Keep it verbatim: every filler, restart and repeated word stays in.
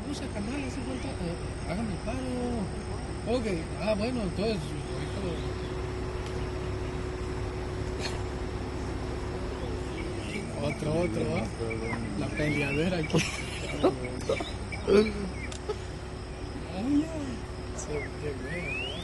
excusa, carnal, hace falta, eh, hágame el paro. Ok, ah, bueno, entonces, otro, otro, ¿eh? La peleadera aquí. Ay, ya. Se, qué bueno.